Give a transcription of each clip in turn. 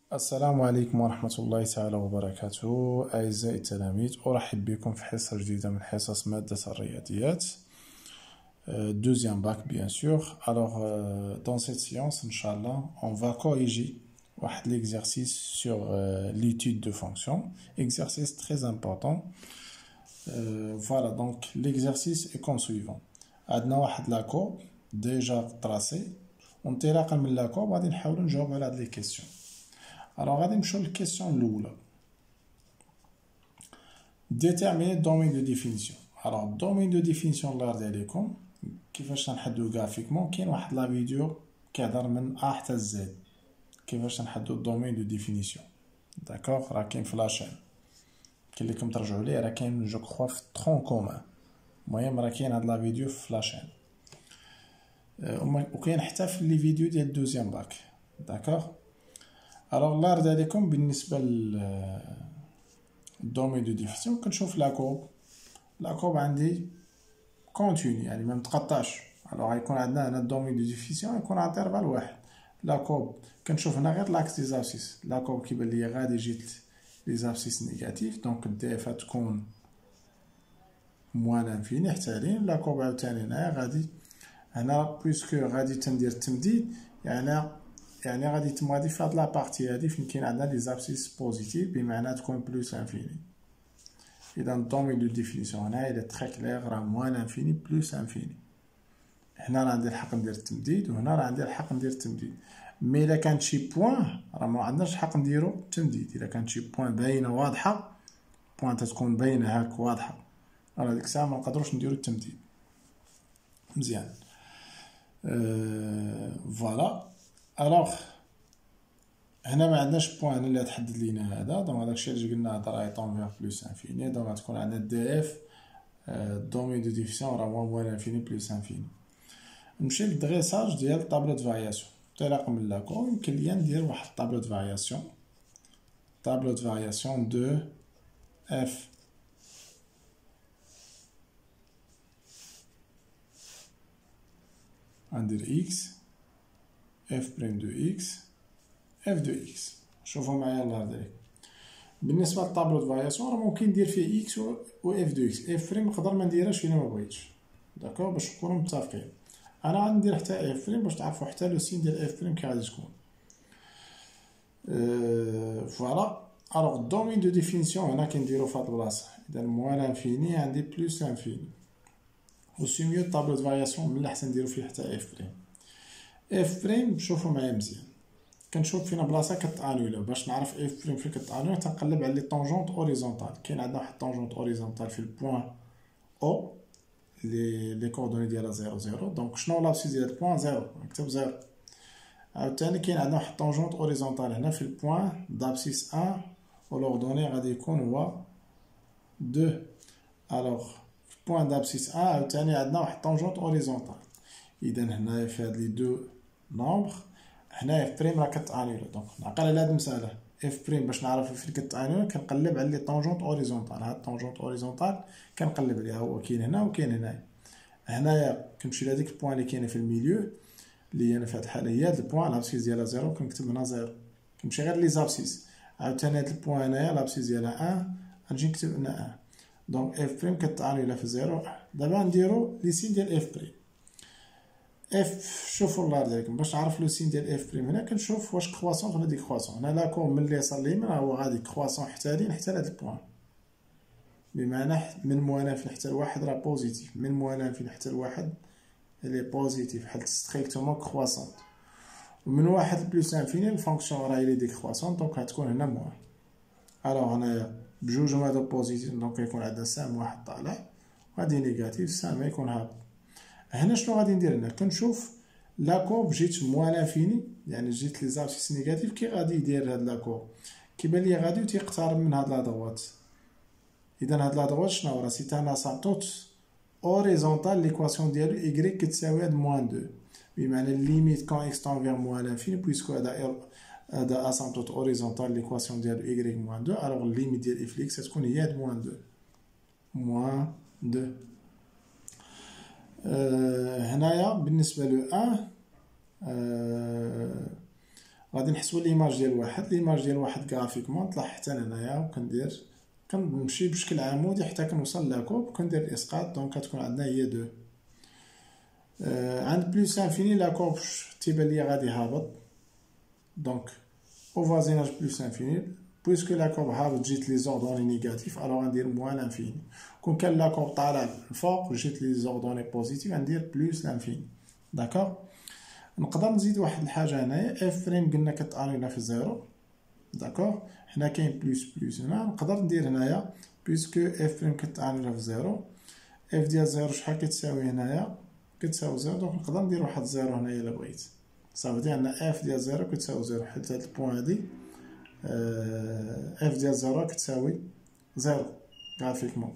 السلام عليكم ورحمة الله تعالى وبركاته. أعزائي التلاميذ، أرحب بكم في حصة جديدة من حصص مادة الرياضيات deuxième bac bien sûr. Alors dans cette séance Inch'Allah on va corriger l'exercice sur l'étude de fonctions, exercice très important. Voilà, donc l'exercice est comme suivant. عندنا واحد لاكور déjà tracé، وانطلاقا من لاكور غادي نحاولوا نجاوب على هاد لي كيسيون. Alors, غادي نمشيو للكيسيون الأولى. Déterminer le domaine de définition. Alors, le domaine de définition اللي راه عليكم كيفاش نحددو غرافيكمون. كاين واحد لا فيديو كيهضر من A حتى Z كيفاش نحددو الدومين دو ديفينيسيون. داكوغ، راه كاين في لاشين، كاين ليكم ترجعوا ليه، راه كاين جو كخوا في ترون كومان. المهم راه كاين هاد لا فيديو في لاشين، وكاين حتى في لي فيديو ديال دوزيام باك. داكوغ. Alors là راه عليكم بالنسبه للدومين دو ديفينيسيون كنشوف لاكوب عندي كونتيني، يعني ما متقطعش. الوغ غيكون عندنا هنا الدومين دو ديفينيسيون يكون انترفال واحد. لاكوب كنشوف هنا غير لاكس دي زابسيس. لاكوب كيبان ليا غادي يجي لي زابسيس نيجاتيف، دونك دي اف تكون موان انفيني حتى لين. لاكوب عاوتاني هنايا غادي هنا بويسكو غادي تندير التمديد، يعني غادي تمادي في هاد لابارتي هادي فين كاين عندنا لي زابسيس بوزيتيف، بمعنى تكون بلوس انفيني. اذا الدومين دو ديفينيسيون هنا الى تري كلير، راه موان انفيني بلوس انفيني. هنا راه عندي الحق ندير التمديد، وهنا راه عندي الحق ندير التمديد. مي الا كانت شي بوين راه ما عندناش الحق نديرو التمديد. الا كانت شي بوين باينه واضحه، بوين تتكون باينه هاك واضحه، راه ديك الساعه ما نقدروش نديرو التمديد. مزيان. فوالا. الوغ هنا ما عندناش بوين اللي تحدد لينا هذا، دونك هداكشي اللي قلنا هذا راه يطون فيغ بلوس انفيني، دونك غتكون عندنا دي اف دومين دو ديفينيسيون راه موان انفيني بلوس انفيني. نمشي للدغيساج ديال طابلو دو فارياسيون. انطلاقا من لاكور يمكن ليا ندير واحد طابلو دو فارياسيون، طابلو دو فارياسيون دو اف غندير اكس، اف بريم دو اكس، اف دو اكس. شوفوا معايا الله يرضي عليك. بالنسبه للطابلو دو فارياسيون راه ممكن ندير فيه اكس و اف دو اكس. اف فريم نقدر ما نديرهاش فين ما بغيتش، داكوغ، باش نكونوا متفقين. انا غندير حتى اف فريم باش تعرفوا حتى لو سين ديال اف فريم كي غادي تكون. فوالا. الوغ الدومين دو ديفينيسيون هنا كنديرو في هاد البلاصه، اذا موان انفيني عندي بلوس انفيني، و سي ميو الطابلو دو فارياسيون من الاحسن نديرو فيه حتى اف فريم. اف فريم شوفوا معايا مزيان، كنشوف فينا بلاصه كتانولا. باش نعرف اف فريم فين كتانولا تنقلب على لي طونجونط اوريزونتال. كاين عندنا واحد طونجونط اوريزونتال في البوين او لي كوردوني ديالها 0 0، دونك شنو لابسيس ديال البوين 0 نكتب 0. عاوتاني كاين عندنا واحد طونجونط اوريزونتال هنا في البوين دابسيس 1 ولوردوني غادي يكون هو 2. الوغ في البوين دابسيس 1 عاوتاني عندنا واحد طونجونط اوريزونتال. اذا هنايا في هاد لي دو نومبر هنا اف بريم راه كتانولا، دونك نعقل على هاد المساله. اف بريم باش نعرف فين كتانولا كنقلب على لي طونجونط اوريزونتال. هاد طونجونط اوريزونتال كنقلب عليها، هو كاين هنا وكاين هنايا. هنايا كنمشي لهاديك البوين اللي كاينه في الميليو، اللي انا في هاد الحاله هي هاد البوين لابسيس ديالها 0، كنكتب هنا 0. كنمشي غير لي زابسيس. عاوتاني هاد البوين هنايا لابسيس ديالها 1، غنجي نكتب هنا 1. دونك اف بريم كتانولا في 0. دابا نديرو لي سين ديال اف بريم. اف شوفوا الله يرضي عليكم، باش نعرف لو سين ديال اف بريم هنا كنشوف واش كرواسون ولا ديكرواسون. هنا لاكور من اليسار لليمين هو غادي كرواسون حتى لين حتى لهاد البوين، بمعنى من موان انفيني حتى لواحد راه بوزيتيف، من موان انفيني حتى لواحد اللي بوزيتيف حل ستريكتومون كرواسون، ومن واحد بلوس انفيني الفونكسيون راه الي ديكرواسون، دونك غتكون هنا موان. الوغ هنايا بجوج هادو بوزيتيف، دونك يكون عندنا سام واحد طالع وغادي نيجاتيف سام يكون هابط. هنا شنو غادي ندير؟ هنا كنشوف لاكور جيت موان انفيني، يعني جيت لي زابسيس نيجاتيف، كي غادي يدير هاد لاكور كيبان ليا غادي تيقترب من هاد لا دروات. اذا هاد لا دروات شنو راه؟ سي ان اسامبتوت اوريزونتال. ليكواسيون ديالو y كتساوي هاد موان 2، بمعنى ليميت كون اكس طون فيغ موان انفيني بويسكو هذا اسامبتوت اوريزونتال ليكواسيون ديالو y موان 2. الوغ الليميت ديال اف اكس تكون هي هاد موان 2 موان 2. هنايا بالنسبه لو 1 غادي نحسبوا ليماج ديال واحد. ليماج ديال واحد غرافيكمون طلع حتى لهنايا، وكندير كنمشي بشكل عمودي حتى كنوصل لاكوب، كندير الاسقاط. دونك كتكون عندنا هي دو. عند بلوس انفيني لاكوب تيبان ليا غادي هابط، دونك او فازيناج بلوس انفيني. بويسكو لاكوب هابط جيت لي زوردوني نيجاتيف، الوغ غندير موان لانفيني. كون كان لاكوب طالع الفوق جيت لي زوردوني بوزيتيف، غندير بلوس لانفيني. داكوغ. نقدر نزيد واحد الحاجه هنايا، اف فريم قلنا كتانيلا في زيرو. داكوغ. حنا كاين بلوس بلوس هنا، نقدر ندير هنايا بويسكو اف فريم كتانيلا في زيرو، اف ديال زيرو شحال كتساوي هنايا؟ كتساوي زيرو. دونك نقدر ندير واحد زيرو هنايا الا بغيت. صافي عندنا اف ديال زيرو كتساوي زيرو، حيت هاد البوان هادي اف ديال زيرو كتساوي زيرو غرافيكمون.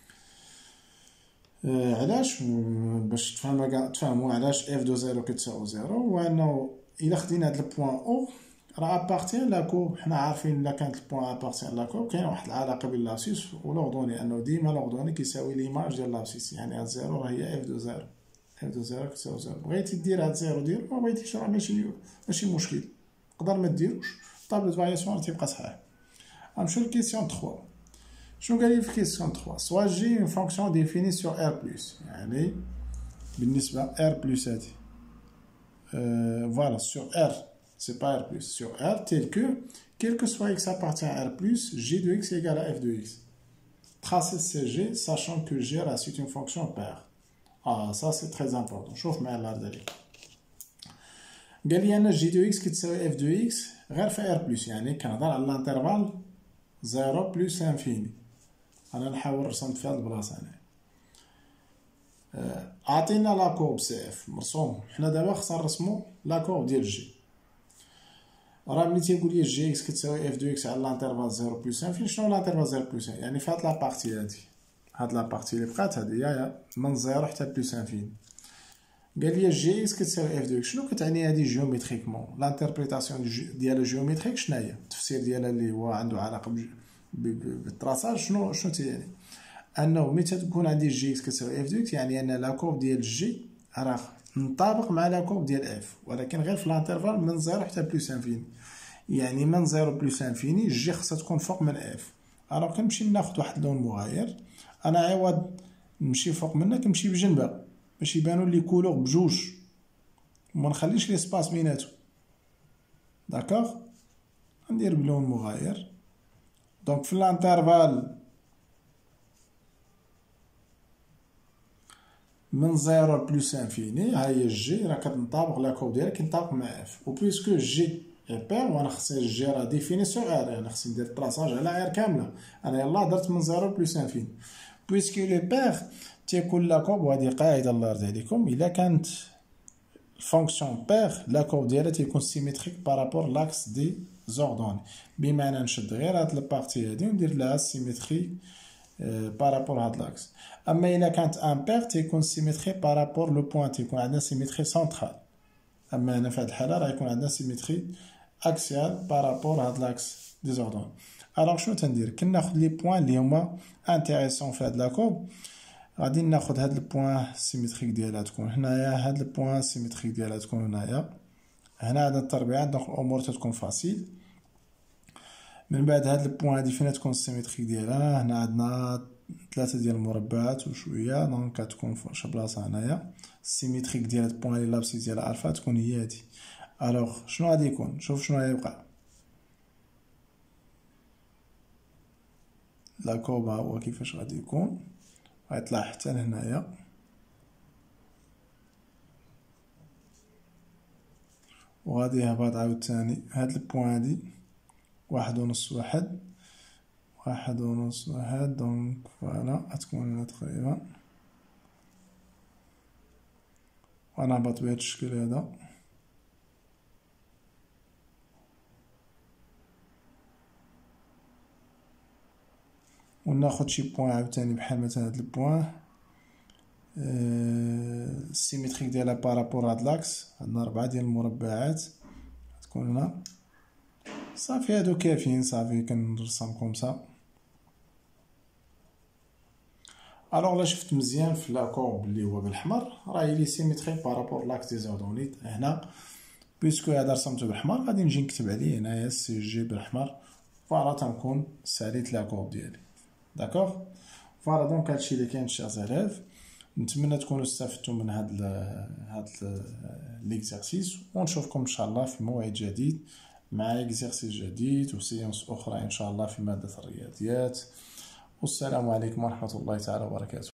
علاش؟ باش تفهموا علاش اف دو زيرو كتساوي زيرو، هو انه الا خدينا هاد البوان او راه ابارتيان لاكوب. حنا عارفين الا كانت البوان ابارتيان لاكوب كاين واحد العلاقه بين لابسيس ولوردوني، انه ديما لوردوني كيساوي ليماج ديال لابسيس. يعني هاد زيرو راه هي اف دو زيرو، اف دو زيرو كتساوي زيرو. بغيتي دير هاد زيرو دير، ما بغيتيش راه ماشي مشكل، تقدر ما ديروش. طابلو دو فارياسيون تيبقى صحيح. غنمشيو لكيسيون 3. شنو قال لي في كيسيون 3؟ سوا جي اون فونكسيون ديفيني سور ار بلس، يعني بالنسبه ار بلس هادي voilà sur R, c'est pas R plus, sur R tel que, quel que soit x appartient à R plus, g de x égale à f de x. Tracer CG, sachant que G reste une fonction paire. Ah, ça c'est très important. شوف معايا العرض هذيك. قال لي انا g de x كتساوي f de x غير في R plus، يعني كنهضر على الانترفال 0 plus انفيني. انا نحاول رسمت في هاد البلاصه هنا. عطينا لاكورب سي اف مرسوم، حنا دابا خصنا نرسمو لاكورب ديال جي. راه ملي تيقول لي جي اكس كتساوي اف دو اكس على الانترفال 0 بلس انفين، شنو الانترفال 0 بلس؟ يعني في هاد لابارتي هادي، هاد لابارتي اللي بقات هادي يا من 0 حتى بلس انفين. قال لي جي اكس كتساوي اف دو اكس. شنو كتعني هادي جيوميتريكمون؟ لانتربريتاسيون ديالها جيوميتريك شناهي؟ التفسير ديالها اللي هو عنده علاقه بالتراساج شنو تيعني؟ انه متى تكون عندي جي اكس كتساوي اف دو اكس، يعني ان لاكورب ديال جي راه منطابق مع لاكورب ديال اف، ولكن غير في الانترفال من 0 حتى بلس انفيني. يعني من 0 بلس انفيني جي خصها تكون فوق من اف. الوغ كنمشي ناخد واحد اللون مغاير، انا عوض نمشي فوق منها كنمشي بجنبها باش يبانوا لي كولور بجوج وما نخليش لي سباس بيناتهم. داكوغ. ندير بلون مغاير. دونك في الانترفال من 0 بلس انفيني ها هي جي راه كتنطابق لاكورب ديالها كينطابق مع اف، و بويسكو جي اي بير وانا خصني جي راه ديفيني سور ار، يعني خصني ندير طراساج على ار كامله. انا يلاه درت من 0 بلس انفيني بويسكو لو بير تيكون لاكورب. وهذه قاعده الله يرضي عليكم، الا كانت الفونكسيون بير لاكورب ديالها تيكون سيميتريك بارابور لاكس دي زوردوني، بمعنى نشد غير هاد البارتي هادي وندير لها سيميتري بارابور هاد لاكس. اما الا كانت امبير تيكون سيميتري بارابور لو بوين، تيكون عندنا سيميتري سنترال. اما هنا في هاد الحاله راه يكون عندنا سيميتري اكسيال بارابور هاد لاكس دي زوردون. الوغ شنو تندير؟ كناخد لي بوين اللي هما انتيريسون في هاد لاكورب. غادي ناخد هاد البوين سيميتريك ديالها تكون هنايا، هاد البوين سيميتريك ديالها تكون هنايا. هنا عندنا التربيعات، دونك الامور تتكون فاسيل. من بعد هاد البوين هادي فين تكون السيميتريك ديالها؟ هنا عندنا 3 ديال المربعات وشويه، دونك كتكون في شي بلاصه هنايا. السيميتريك ديال هاد البوين اللي لابسيس ديال الفا تكون هي هادي. الوغ شنو غادي يكون؟ شوف شنو غيبقى. لاكورب هو كيفاش غادي يكون، غيطلع حتى لهنايا، وغادي يهبط عاوتاني هاد البوين هادي 1.5 1.5 دونك فوالا غتكون هنا تقريبا، ونهبط بهاد الشكل هذا. وناخد شي بوين عاوتاني بحال مثلا هاد البوين السيميتريك ديالها بارابور هاد لاكس. عندنا 4 ديال المربعات تكون هنا. صافي هادو كافيين، صافي كنرسم كومسا. الوغ لا شفت مزيان في لاكورب اللي هو بالاحمر راه لي سيميتريك بارابور لاكس دي زوردونيت. هنا بيسكو هذا رسمته بالحمر غادي نجي نكتب عليه هنايا سي جي بالحمر. فوالا تنكون ساليت لا كور ديالي. داكوغ. فوالا دونك هادشي اللي كاين شير زيلاف. نتمنى تكونوا استفدتوا من هاد ليكزارسيس، ونشوفكم ان شاء الله في موعد جديد مع اكزارسيس جديد وسيونس اخرى ان شاء الله في ماده الرياضيات. والسلام عليكم ورحمه الله تعالى وبركاته.